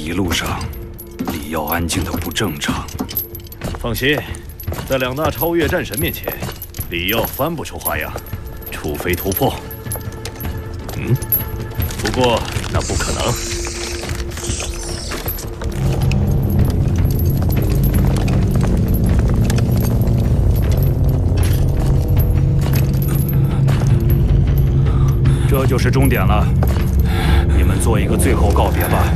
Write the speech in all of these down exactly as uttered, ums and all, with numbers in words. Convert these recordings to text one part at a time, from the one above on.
一路上，李耀安静的不正常。 放心，在两大超越战神面前，李耀翻不出花样，除非突破。嗯，不过那不可能。 这就是终点了，你们做一个最后告别吧。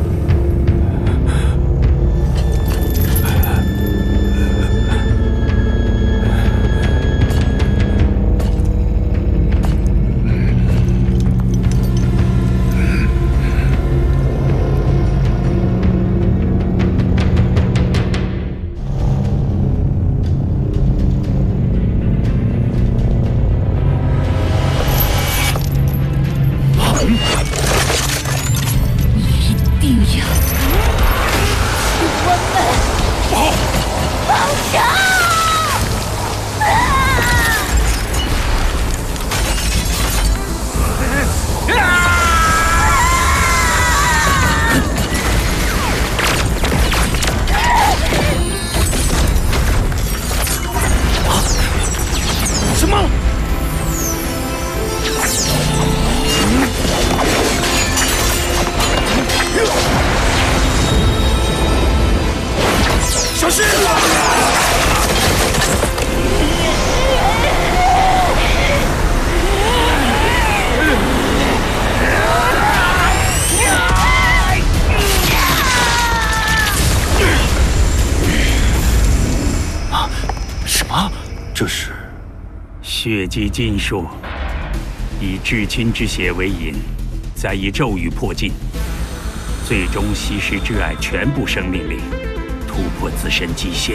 这是血祭禁术，以至亲之血为引，再以咒语破禁，最终吸食挚爱全部生命力，突破自身极限。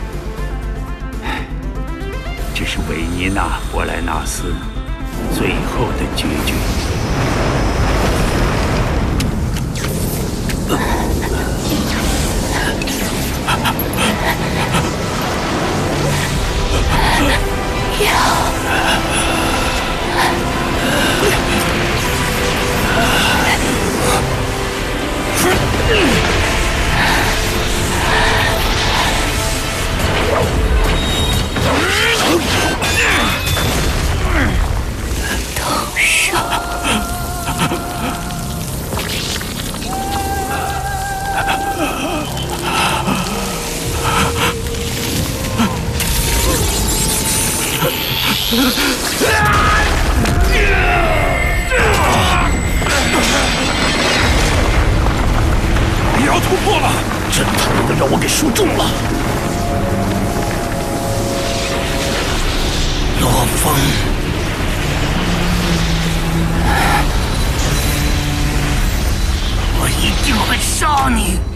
这是维尼娜·伯莱纳斯最后的决绝。 你要突破了！真他妈的让我给说中了！ 罗峰，我一定会杀你！